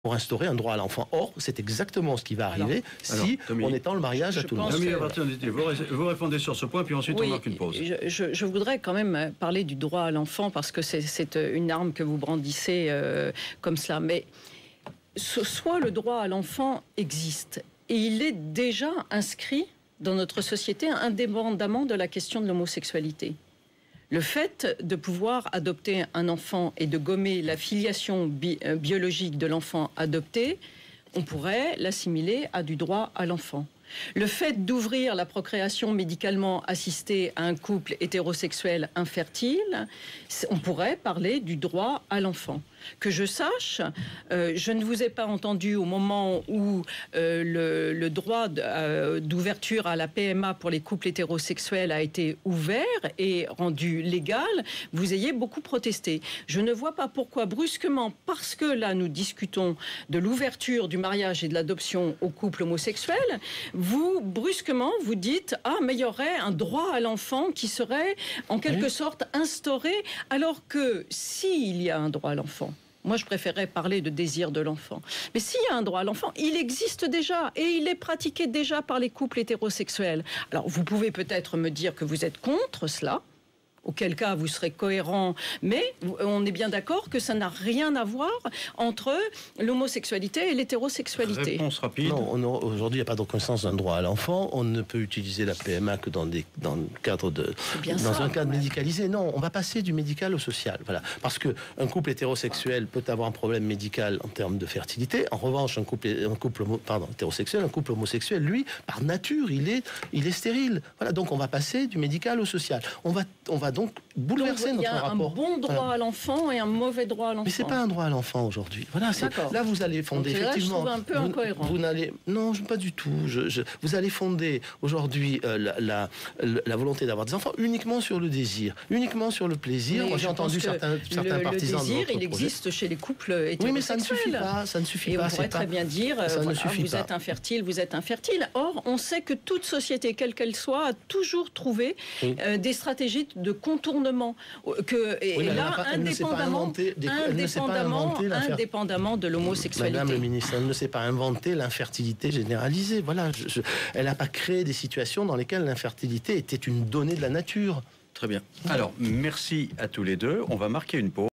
pour instaurer un droit à l'enfant. Or, c'est exactement ce qui va arriver si on étend le mariage à tout le monde. Vous répondez sur ce point, puis ensuite on marque une pause. Je voudrais quand même parler du droit à l'enfant, parce que c'est une arme que vous brandissez comme cela. Mais soit le droit à l'enfant existe, et il est déjà inscrit dans notre société, indépendamment de la question de l'homosexualité. Le fait de pouvoir adopter un enfant et de gommer la filiation biologique de l'enfant adopté, on pourrait l'assimiler à du droit à l'enfant. Le fait d'ouvrir la procréation médicalement assistée à un couple hétérosexuel infertile, on pourrait parler du droit à l'enfant. Que je sache, je ne vous ai pas entendu au moment où le droit d'ouverture à la PMA pour les couples hétérosexuels a été ouvert et rendu légal, vous ayez beaucoup protesté. Je ne vois pas pourquoi brusquement, parce que là nous discutons de l'ouverture du mariage et de l'adoption aux couples homosexuels, vous brusquement vous dites « Ah, mais il y aurait un droit à l'enfant qui serait en quelque sorte instauré », alors que s'il y a un droit à l'enfant, moi, je préférerais parler de désir de l'enfant. Mais s'il y a un droit à l'enfant, il existe déjà et il est pratiqué déjà par les couples hétérosexuels. Alors, vous pouvez peut-être me dire que vous êtes contre cela, auquel cas vous serez cohérent, mais on est bien d'accord que ça n'a rien à voir entre l'homosexualité et l'hétérosexualité. Réponse rapide. Non, aujourd'hui, il n'y a pas de reconnaissance d'un droit à l'enfant. On ne peut utiliser la PMA que dans le cadre un cadre médicalisé. Non, on va passer du médical au social. Voilà. Parce qu'un couple hétérosexuel peut avoir un problème médical en termes de fertilité. En revanche, un couple hétérosexuel, un couple homosexuel, lui, par nature, il est stérile. Voilà. Donc, on va passer du médical au social. On va donc bouleverser notre rapport. Il y a un bon droit à l'enfant et un mauvais droit à l'enfant. Mais c'est pas un droit à l'enfant aujourd'hui. Voilà, là vous allez fonder effectivement. Là, je trouve un peu incohérent. Non, pas du tout. Vous allez fonder aujourd'hui la volonté d'avoir des enfants uniquement sur le désir, uniquement sur le plaisir. Moi, j'ai entendu certains partisans. Le désir, il existe chez les couples hétérosexuels. Oui, mais ça ne suffit pas. Ça ne suffit pas. On pourrait très bien dire, vous êtes infertile, vous êtes infertile. Or, on sait que toute société, quelle qu'elle soit, a toujours trouvé des stratégies de contournement, indépendamment de l'homosexualité. Madame le ministre, elle ne s'est pas inventer l'infertilité généralisée. Voilà, elle n'a pas créé des situations dans lesquelles l'infertilité était une donnée de la nature. Très bien. Alors, merci à tous les deux. On va marquer une pause.